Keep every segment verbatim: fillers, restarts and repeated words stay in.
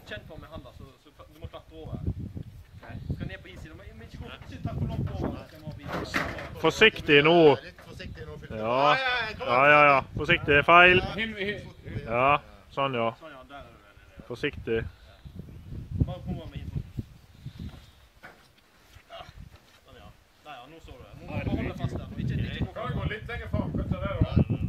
kjenn for med handa, så, så du må klatre over. Okay. Du skal ned på isen, men ikke, ikke ta for langt over. Forsiktig nå. Ja, ja, ja, ja. Forsiktig, feil. Ja, sånn ja. Forsiktig. Bare komme med isen. Sånn ja. Der ja, nå så du det. Nå må du holde fast der. Ikke, ikke gå Kan du gå litt lenger frem? Hva er det da?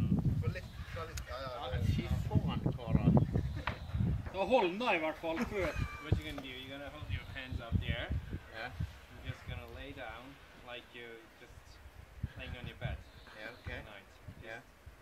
Fy faen, karer. Da hold den da i hvert fall før. What you're going to do, you're going to hold your hands up there. Yeah. You're just going to lay down like you're just laying on your bed. Yeah, okay. Tonight. Yeah.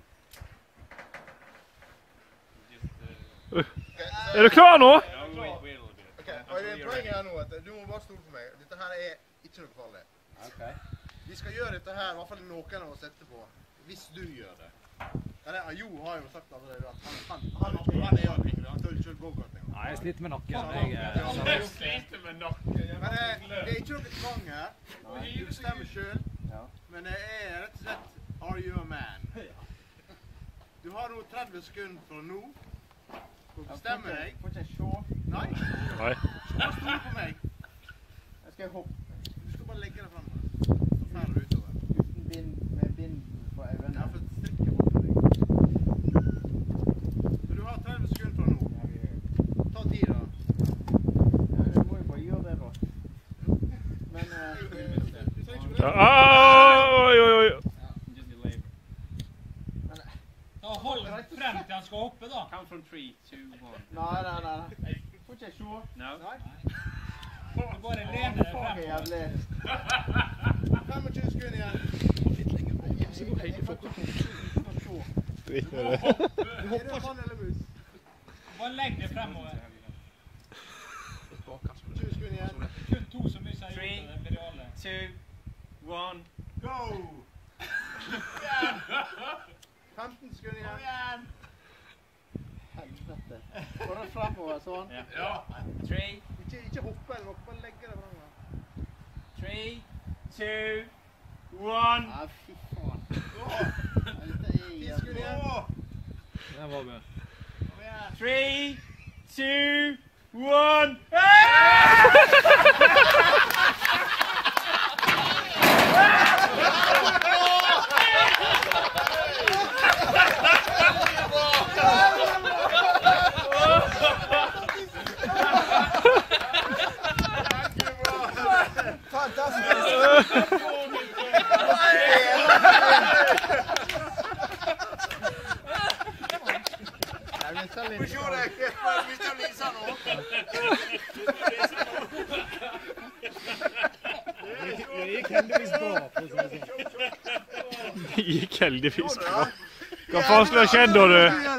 Just, uh, Er du klar nå? no, wait, wait a little bit. Ok, og det er poenget her nå at du må bare stole på meg. Dette her er ikke noe farlig. Ok. Vi skal gjøre dette her, i hvert fall noen av oss etterpå, hvis du gjør det. Jo har jo sagt allerede at han, han, han, han er jo ikke, han tør ikke kjøre go-kart engang. Nei, jeg sliter med nakken. Ja, Jeg, ja, eh, jeg sliter med nakken. Men det, det er ikke noe tvang her. Du bestemmer selv. Men det er rett og slett, are you a man? Du har nå tretti sekunder fra nå. Du bestemmer deg. Får ikke jeg se? Nei. Nei. Bare stol på meg. Jeg skal hoppe Du skal bare legge deg frem. Så færre du utover. uten bind, med bind på øynene. Ja, for strikke bort på deg. Så du har tretti sekunder fra nå. Ta tid da. Ja, du må jo bare gjøre det da. Men, eh... Ja, oi, oi, oi. Just be late. Da hold den frem til han skal hoppe da. Count from three, two, one. Nei, nei, nei. Får ikke jeg se? No? Nei. Du bare lener deg Faen, frem. jævlig. femogtjue sekunder igjen. Drit i det. Er det mann eller mus? Bare legg deg fremover. tjue sekunder igjen. Kun to som mye har gjort Three. det mediale. Two, one. Go! femten sekunder igjen. Helvete. Går det fremover sånn? Ja. Three, Ikke, ikke hoppe eller noe, bare legge deg frem. three, two, one. Nei, fy faen. Dette er ti jævlig. sekunder igjen. Den var bra. Three, two, one. Vi ser deg. Vi skal lyse nå. Det gikk heldigvis bra. For å si det sånn. Det gikk heldigvis bra. Hva faen skulle ha skjedd da, du?